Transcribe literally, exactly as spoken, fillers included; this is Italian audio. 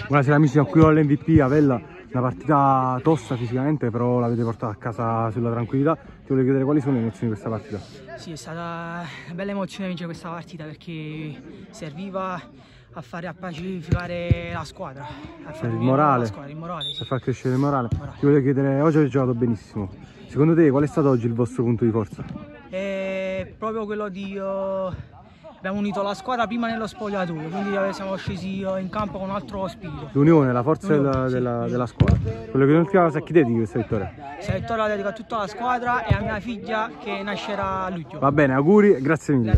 Buonasera amici, siamo qui con l'M V P Avella, una partita tosta fisicamente, però l'avete portata a casa sulla tranquillità. Ti volevo chiedere quali sono le emozioni di questa partita? Sì, è stata una bella emozione vincere questa partita perché serviva a fare a pacificare la squadra, a fare il morale, la squadra, il morale sì. Per far crescere il morale. il morale. Ti volevo chiedere, oggi avete giocato benissimo. Secondo te qual è stato oggi il vostro punto di forza? È proprio quello di... Uh, abbiamo unito la squadra prima nello spogliatoio, quindi siamo scesi in campo con un altro spirito. L'unione, la forza della, sì, della, della squadra. Quello che l'ultima cosa a chi dedichi questa vittoria? Questa vittoria la dedico a tutta la squadra e a mia figlia che nascerà a luglio. Va bene, auguri e grazie mille.